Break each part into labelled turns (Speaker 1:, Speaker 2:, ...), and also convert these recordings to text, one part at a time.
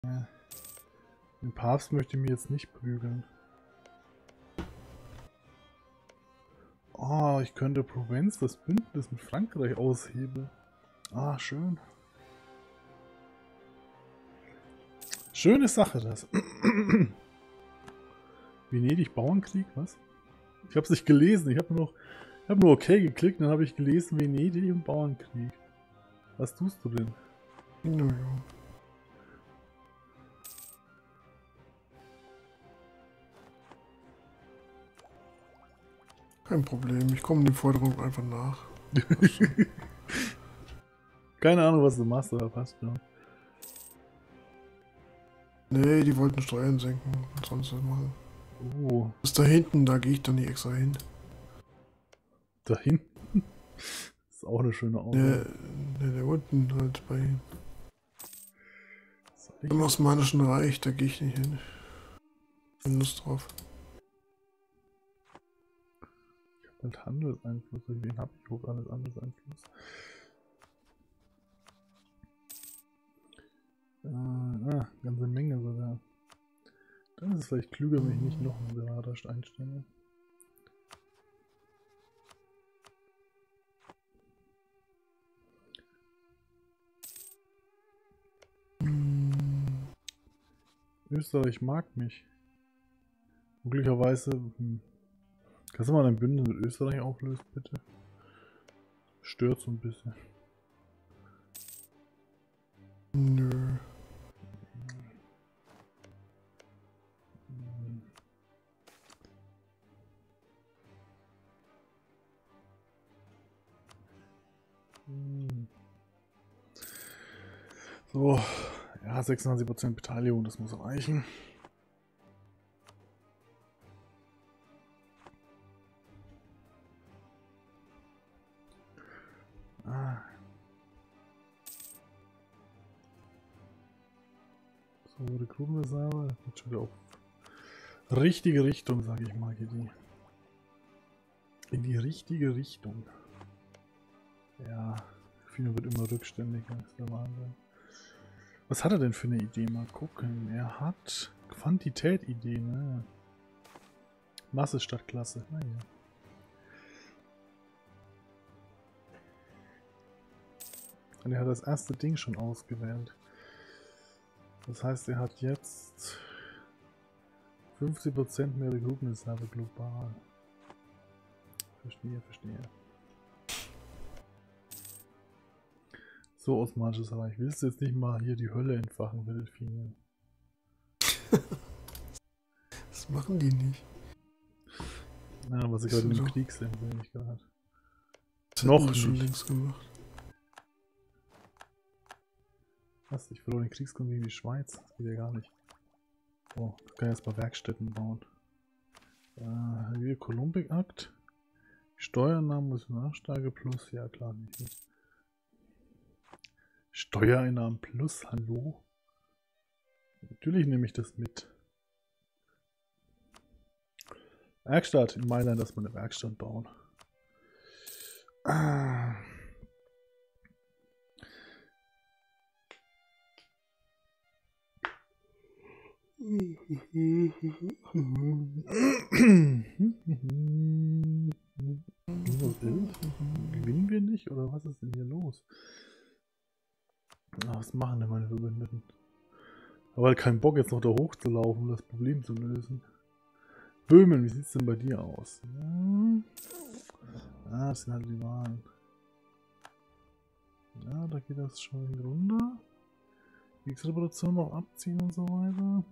Speaker 1: Den Papst möchte ich mir jetzt nicht prügeln. Oh, ich könnte Provence das Bündnis mit Frankreich aushebeln. Ah, schön. Schöne Sache das. Venedig Bauernkrieg, was? Ich habe es nicht gelesen. Ich habe nur okay geklickt, dann habe ich gelesen Venedig und Bauernkrieg. Was tust du denn?
Speaker 2: Naja. Kein Problem, ich komme den Forderungen einfach nach.
Speaker 1: Keine Ahnung, was du machst, aber passt schon.
Speaker 2: Nee, die wollten Steuern senken und sonst was machen.
Speaker 1: Oh,
Speaker 2: Bis da hinten, da gehe ich dann nicht extra hin.
Speaker 1: da hinten? Das ist auch eine schöne Aussage.
Speaker 2: Der unten halt bei
Speaker 1: Soll ich-
Speaker 2: im Osmanischen Reich, da gehe ich nicht hin. Keine Lust drauf.
Speaker 1: Ich habe halt Handelseinfluss. Wen habe ich überhaupt alles Handelseinfluss? Ganze Menge sogar. Dann ist es vielleicht klüger, wenn ich nicht noch einen Berater einstelle. Österreich mag mich. Möglicherweise. Kannst du mal dein Bündnis mit Österreich auflösen, bitte? Stört so ein bisschen.
Speaker 2: Nö.
Speaker 1: So, ja, 26% Beteiligung, das muss reichen. So, Rekrutenreserve, geht schon wieder auf richtige Richtung, sage ich mal, geht die. In die richtige Richtung. Ja, Fino wird immer rückständiger, ist der Wahnsinn. Was hat er denn für eine Idee? Mal gucken. Er hat Quantität-Idee, ne? Masse statt Klasse. Naja. Und er hat das erste Ding schon ausgewählt. Das heißt, er hat jetzt 50% mehr Rekrutenreserve global. Verstehe, verstehe. So, Osmanisches Reich. Willst du jetzt nicht mal hier die Hölle entfachen, Wildfine?
Speaker 2: Das machen die nicht.
Speaker 1: Ja, was ich gerade im Krieg sehe ich gerade.
Speaker 2: Das
Speaker 1: Noch
Speaker 2: hätten wir schon
Speaker 1: nicht.
Speaker 2: längst gemacht.
Speaker 1: Was? Ich verlor den Kriegsgrund gegen die Schweiz. Das geht ja gar nicht. Oh, ich kann jetzt mal Werkstätten bauen. Hier Kolumbik-Akt. Steuereinnahmen muss Nachsteiger plus. Ja klar, nicht. Steuereinnahmen plus, hallo? Natürlich nehme ich das mit. Werkstatt in Mailand, dass wir eine Werkstatt bauen. Gewinnen wir nicht? Oder was ist denn hier los? Was machen denn meine Verbündeten? Aber halt keinen Bock jetzt noch da hochzulaufen, um das Problem zu lösen. Böhmen, wie sieht es denn bei dir aus? Ja, das sind halt die Wahlen. Ja, da geht das schon runter. Kriegsrevolution noch abziehen und so weiter.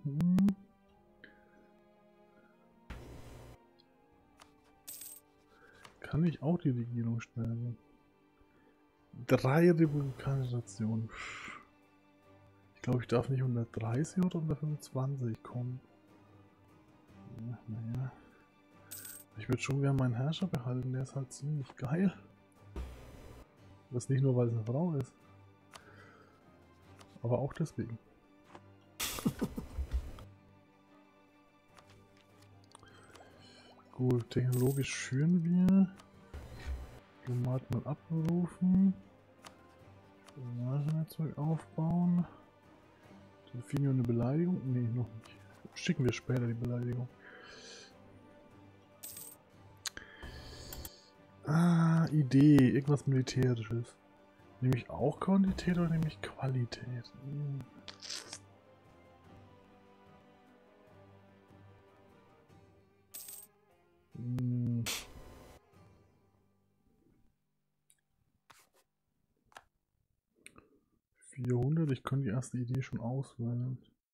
Speaker 1: Kann ich auch die Regierung stellen? 3 republikanische Nationen. Ich glaube, ich darf nicht unter 30 oder unter 25 kommen. Ja, naja. Ich würde schon gerne meinen Herrscher behalten, der ist halt ziemlich geil. Das nicht nur, weil es eine Frau ist. Aber auch deswegen. Gut, technologisch führen wir. Diplomat mal abrufen. Netzwerk aufbauen. Delfinio eine Beleidigung? Nee, noch nicht. Schicken wir später die Beleidigung. Ah, Idee. Irgendwas Militärisches. Nehme ich auch Quantität oder nehme ich Qualität? Hm. Hm. 400, ich kann die erste Idee schon auswählen.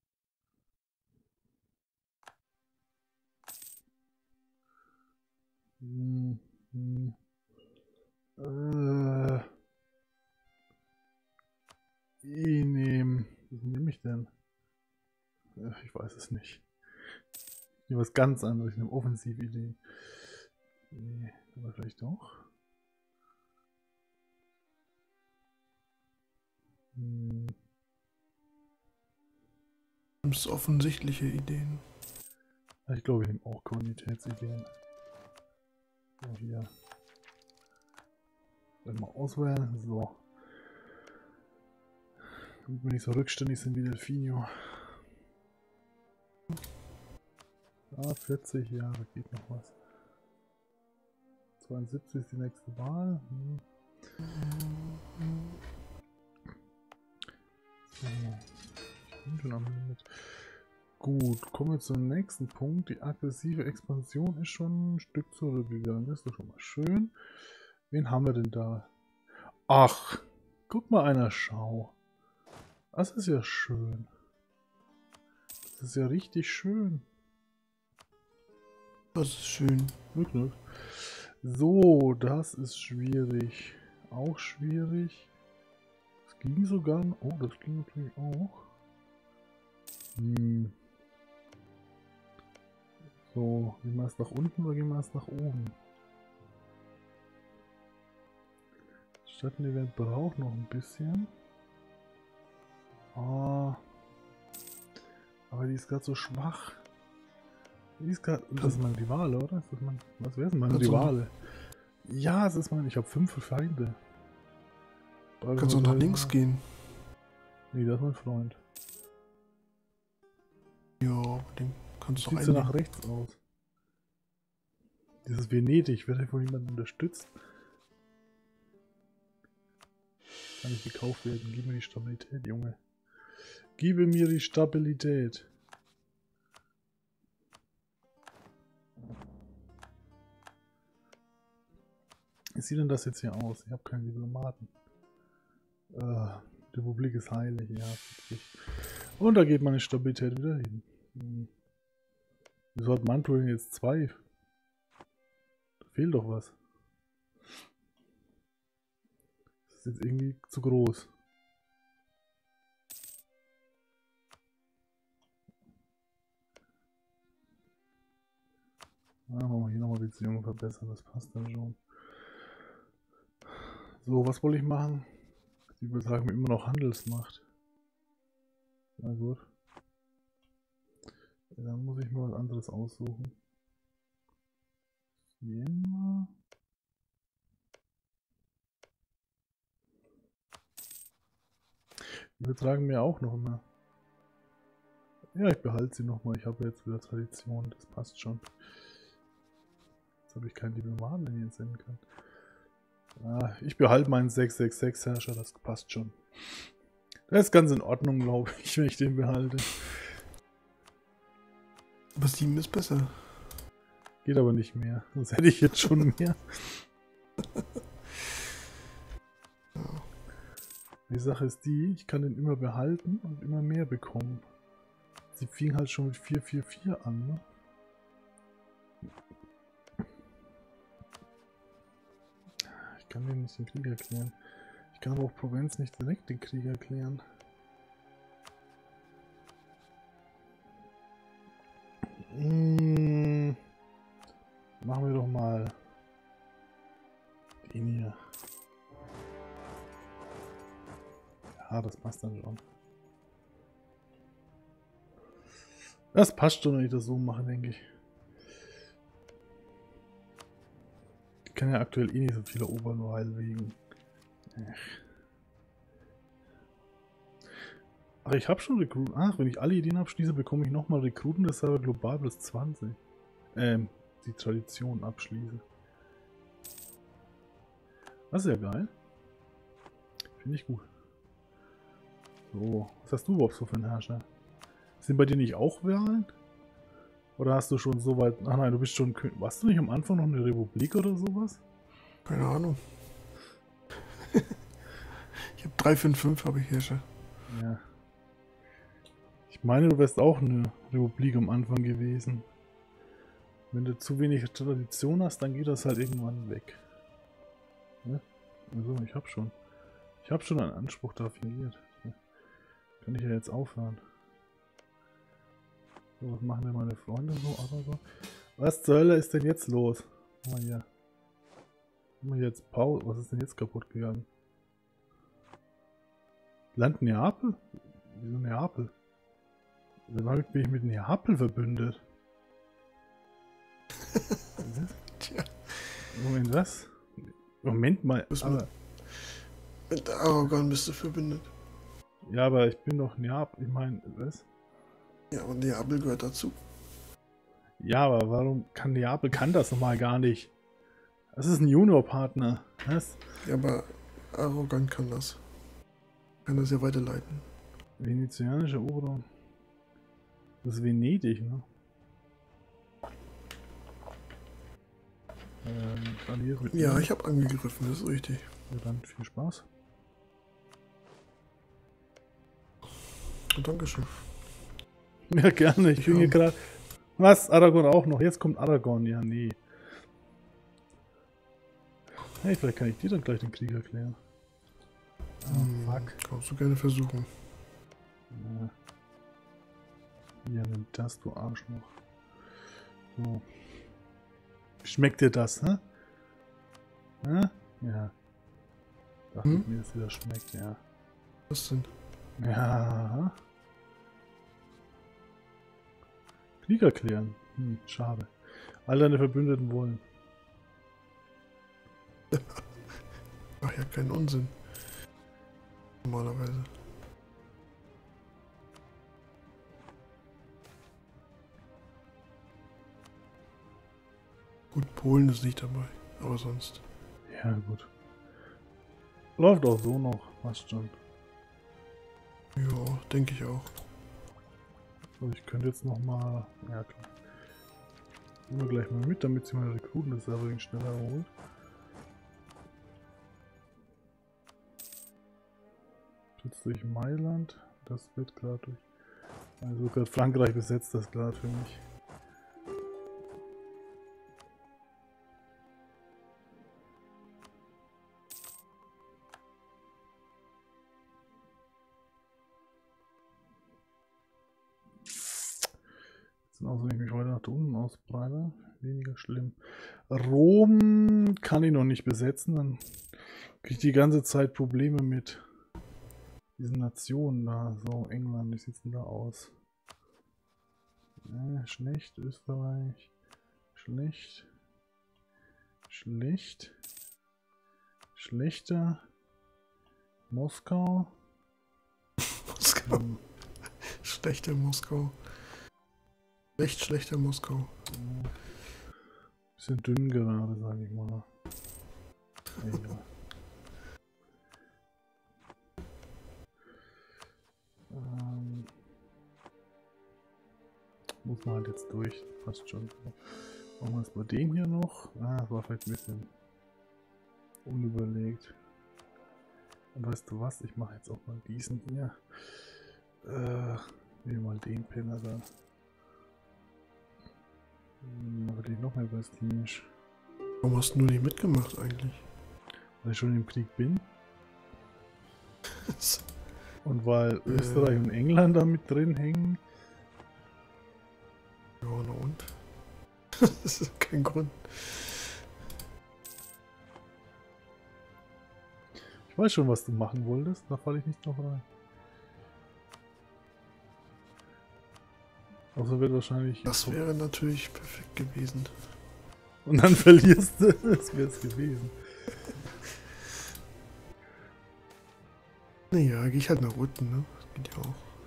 Speaker 1: Nehmen. Was nehme ich denn? Ich weiß es nicht. Ich nehme was ganz anderes. Ich nehme Offensivideen. Nee, aber vielleicht doch.
Speaker 2: Das sind offensichtliche Ideen.
Speaker 1: Ich glaube, ich nehme auch Qualitätsideen. So, hier. Mal auswählen. So. Damit wir nicht so rückständig sind wie Delfinio. Ah, 40, ja, da geht noch was. 72 ist die nächste Wahl. So. Ich bin schon am Limit. Gut, kommen wir zum nächsten Punkt. Die aggressive Expansion ist schon ein Stück zurückgegangen. Das ist doch schon mal schön. Wen haben wir denn da? Ach, guck mal einer, schau. Das ist ja schön. Das ist ja richtig schön.
Speaker 2: Das ist schön.
Speaker 1: Wirklich. So, das ist schwierig. Auch schwierig. Das ging sogar. Oh, das ging natürlich auch. So, gehen wir erst nach unten oder gehen wir erst nach oben? Das Stadtevent braucht noch ein bisschen. Ah. Aber die ist gerade so schwach. Die ist gerade. Das ist meine Rivale, oder? Ist das mein, was wäre denn meine Rivale? Ja, es ist mein. Ich habe 5 Feinde.
Speaker 2: Kannst du nach links gehen?
Speaker 1: Nee, das ist mein Freund.
Speaker 2: Ja, den kannst du doch
Speaker 1: Sieht so nach rechts aus. Dieses Venedig wird ja von jemandem unterstützt. Kann nicht gekauft werden. Gib mir die Stabilität, Junge. Gib mir die Stabilität. Wie sieht denn das jetzt hier aus? Ich habe keinen Diplomaten. Die Republik ist heilig, ja. Und da geht meine Stabilität wieder hin. Wieso hat Mantua denn jetzt 2? Da fehlt doch was. Das ist jetzt irgendwie zu groß. Machen wir hier nochmal Beziehungen verbessern, das passt dann schon. So, was wollte ich machen? Die übertragen mir immer noch Handelsmacht. Na gut. Dann muss ich mir was anderes aussuchen. Siena. Die übertragen mir auch noch immer. Ja, ich behalte sie nochmal. Ich habe jetzt wieder Tradition. Das passt schon. Jetzt habe ich keinen Diplomaten, den ich entsenden kann. Ah, ich behalte meinen 666 Herrscher. Das passt schon. Das ist ganz in Ordnung, glaube ich, wenn ich den behalte.
Speaker 2: Aber 7 ist besser.
Speaker 1: Geht aber nicht mehr. Sonst hätte ich jetzt schon mehr. Die Sache ist die, ich kann den immer behalten und immer mehr bekommen. Sie fing halt schon mit 444 an, ne? Ich kann den nicht den Krieg erklären. Ich kann aber auch Provinz nicht direkt den Krieg erklären. Machen wir doch mal den hier. Ja, das passt dann schon. Das passt schon, wenn ich das so mache, denke ich. Ich kann ja aktuell eh nicht so viel erobern, weil wegen... Ach, ich habe schon Rekruten. Ach, wenn ich alle Ideen abschließe, bekomme ich nochmal Rekruten des Server global plus 20. Die Tradition abschließe. Das ist ja geil. Finde ich gut. So, was hast du überhaupt so für einen Herrscher? Sind bei dir nicht auch Wahlen? Oder hast du schon so weit... Ach nein, du bist schon... Warst du nicht am Anfang noch eine Republik oder sowas?
Speaker 2: Keine Ahnung. Ich habe 355 habe ich Herrscher.
Speaker 1: Ja. Ich meine, du wärst auch eine Republik am Anfang gewesen. Wenn du zu wenig Tradition hast, dann geht das halt irgendwann weg. Ne? Also, ich habe schon. Ich habe schon einen Anspruch da fingiert. Kann ich ja jetzt aufhören. So, was machen denn meine Freunde so? Aber so. Was zur Hölle ist denn jetzt los? Mal hier. Mal jetzt Pause. Was ist denn jetzt kaputt gegangen? Land Neapel? Wieso Neapel? Damit bin ich mit Neapel verbündet.
Speaker 2: Tja.
Speaker 1: Moment, was? Moment mal. Aber,
Speaker 2: Mit Aragon bist du verbündet.
Speaker 1: ja, aber ich bin doch Neapel. Ich meine, was?
Speaker 2: Ja, aber Neapel gehört dazu.
Speaker 1: Ja, aber warum kann Neapel das nochmal gar nicht? Das ist ein Juniorpartner. Was?
Speaker 2: Ja, aber Aragon kann das. Kann das ja weiterleiten.
Speaker 1: Venezianische Oberraum. Das ist Venedig, ne? Alliiert mit
Speaker 2: Ja,
Speaker 1: mir.
Speaker 2: ich habe angegriffen, das ist richtig.
Speaker 1: Ja, dann viel Spaß.
Speaker 2: Dankeschön.
Speaker 1: Ja, gerne. Ich bin hier gerade... Was? Aragon auch noch? Jetzt kommt Aragon. Ja, nee. Hey, vielleicht kann ich dir dann gleich den Krieg erklären. Fuck.
Speaker 2: Kannst du gerne versuchen.
Speaker 1: Ja. Hier, nimm das, du Arschloch. So. Schmeckt dir das, hä? Hä? Ja. Dachte ich mir, dass dir das schmeckt, ja.
Speaker 2: Was denn?
Speaker 1: Ja. Krieg erklären. Schade. All deine Verbündeten wollen.
Speaker 2: Ach ja, keinen Unsinn. Normalerweise. Gut, Polen ist nicht dabei, aber sonst.
Speaker 1: Ja, gut. Läuft auch so noch. Passt schon.
Speaker 2: Ja, denke ich auch.
Speaker 1: So, ich könnte jetzt noch mal... Ja, klar. Nehmen wir gleich mal mit, damit sie meine Rekruten das Server schneller holt. Jetzt durch Mailand. Das wird gerade durch... Also gerade Frankreich besetzt das gerade für mich. Außer wenn ich mich weiter nach da unten ausbreite. Weniger schlimm. Rom kann ich noch nicht besetzen. Dann kriege ich die ganze Zeit Probleme mit diesen Nationen da. So, England, wie sieht es denn da aus? Schlecht, Österreich. Schlecht. Schlecht. Schlechter. Moskau.
Speaker 2: Moskau. Schlechter Moskau. Echt schlechter Moskau.
Speaker 1: Bisschen dünn gerade, sage ich mal. Egal. Muss man halt jetzt durch. Passt schon. Machen wir es bei dem hier noch. Das war vielleicht ein bisschen unüberlegt. Und weißt du was? Ich mache jetzt auch mal diesen hier. Nehmen wir mal den Penner da. Aber den noch mehr prestigisch.
Speaker 2: Warum hast du nicht mitgemacht eigentlich?
Speaker 1: Weil ich schon im Krieg bin. Und weil Österreich und England da mit drin hängen.
Speaker 2: Ja, na und? Das ist kein Grund.
Speaker 1: Ich weiß schon, was du machen wolltest. Da falle ich nicht drauf rein. Außer wird wahrscheinlich...
Speaker 2: Das wäre natürlich perfekt gewesen.
Speaker 1: Und dann verlierst du. Das wäre es gewesen.
Speaker 2: Naja, gehe ich halt nach unten, ne? Das geht ja auch.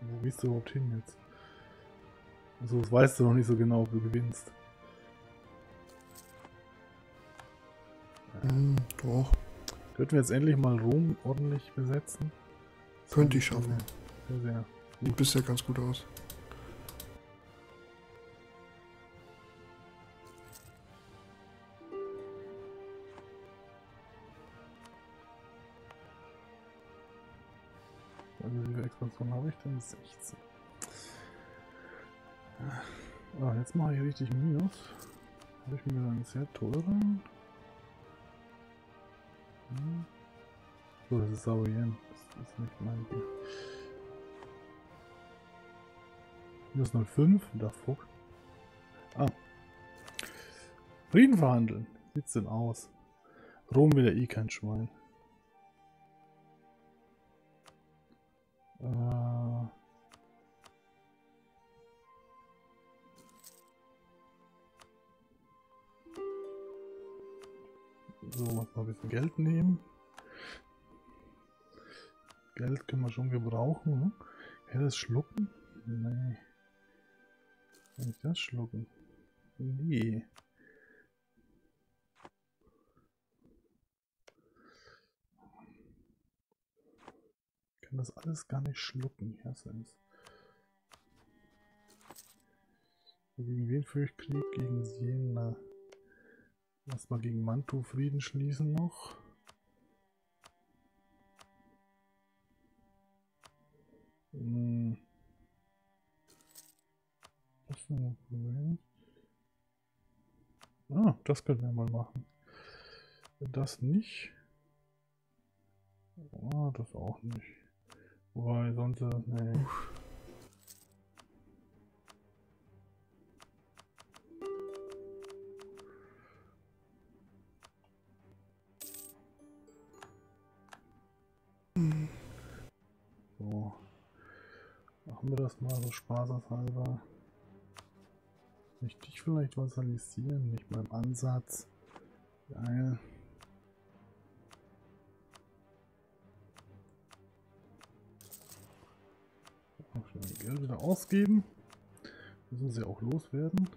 Speaker 1: Wo gehst du überhaupt hin jetzt? Also das weißt du noch nicht so genau, ob du gewinnst.
Speaker 2: Doch.
Speaker 1: Könnten wir jetzt endlich mal Rom ordentlich besetzen?
Speaker 2: Könnte ich schaffen.
Speaker 1: Sehr, sehr.
Speaker 2: Sieht bisher ganz gut aus.
Speaker 1: Wie viele Expansionen habe ich denn? 16. Ah, jetzt mache ich richtig Minus. Habe ich mir einen sehr teuren. So, das ist Saurien. Das ist nicht mein Bier. Minus 05, der Fuck. Ah. Frieden verhandeln. Wie sieht's denn aus? Rom will ja eh kein Schwein. So, mal ein bisschen Geld nehmen. Geld können wir schon gebrauchen. Ne? Kann ich das schlucken? Nee. Kann ich das schlucken? Nee. Ich kann das alles gar nicht schlucken. Ja, so ist. Gegen wen führe ich Krieg? Gegen Siena. Lass mal gegen Mantua Frieden schließen noch. Was ist denn ein Problem? Ah, das können wir mal machen. Das nicht. Ah, das auch nicht. Wobei, sonst, nee. So. Machen wir das mal so spaßeshalber. Möchte ich vielleicht vasalisieren? Nicht mal im Ansatz. Geil. Auch schon Geld wieder ausgeben. Müssen sie auch loswerden.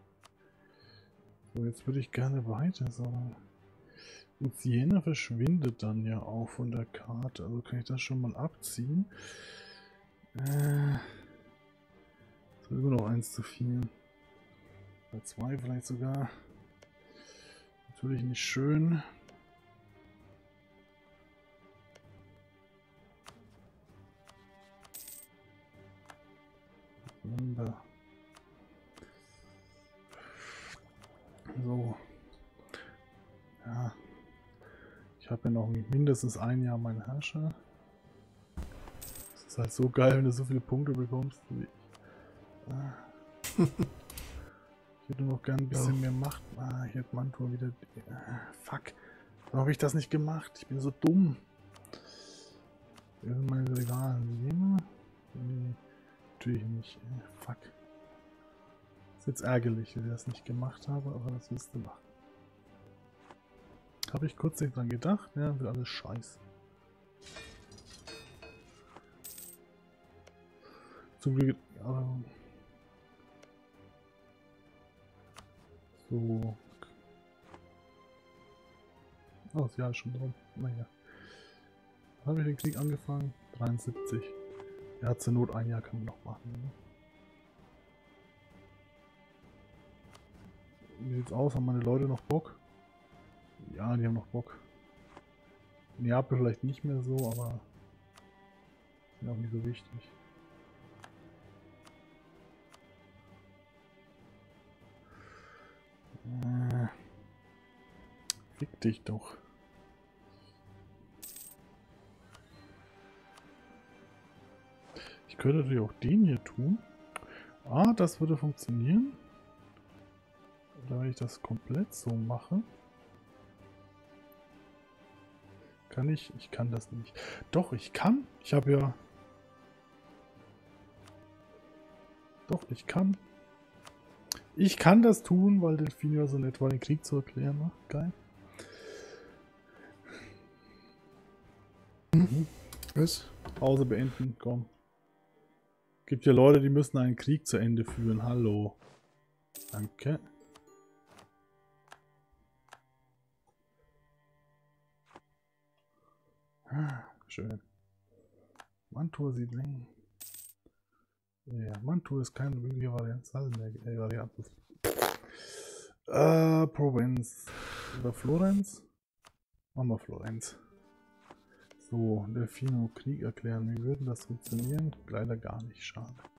Speaker 1: So, jetzt würde ich gerne weiter sagen. Und Siena verschwindet dann ja auch von der Karte. Also kann ich das schon mal abziehen. Das ist immer noch 1 zu 4. Bei 2 vielleicht sogar. Natürlich nicht schön. So. Ja. Ich habe ja noch mindestens ein Jahr meinen Herrscher. Das ist halt so geil, wenn du so viele Punkte bekommst. Ich hätte noch gern ein bisschen mehr Macht. Hier hat Mantua wieder... fuck. Warum habe ich das nicht gemacht? Ich bin so dumm. Wer sind meine Rivalen? Jena? Nee, natürlich nicht. Fuck. Ist jetzt ärgerlich, dass ich das nicht gemacht habe, aber das willst du machen. Habe ich kurz nicht dran gedacht, ja, wird alles scheiße. Zum Glück... so... Oh, das Jahr ist schon drum. Naja. Wann habe ich den Krieg angefangen? 73. Er hat zur Not ein Jahr, kann man noch machen. Ne? Wie sieht's aus? Haben meine Leute noch Bock? Ja, die haben noch Bock. Neapel vielleicht nicht mehr so, aber ist mir auch nicht so wichtig. Fick dich doch. Ich könnte natürlich auch den hier tun. Ah, das würde funktionieren. Oder wenn ich das komplett so mache. Kann ich? Ich kann das nicht. Doch, ich kann. Ich habe ja... Doch, ich kann. Ich kann das tun, weil Delfino so nett war, den Krieg zu erklären. Ne? Geil.
Speaker 2: Was?
Speaker 1: Pause beenden, komm. Gibt ja Leute, die müssen einen Krieg zu Ende führen. Hallo. Danke. Schön. Mantua-Siedlung. Ja, Mantua ist keine wirkliche Variante. Provinz. Oder Florenz? Machen wir Florenz. So, Delfino Krieg erklären. Wie würde das funktionieren? Leider gar nicht. Schade.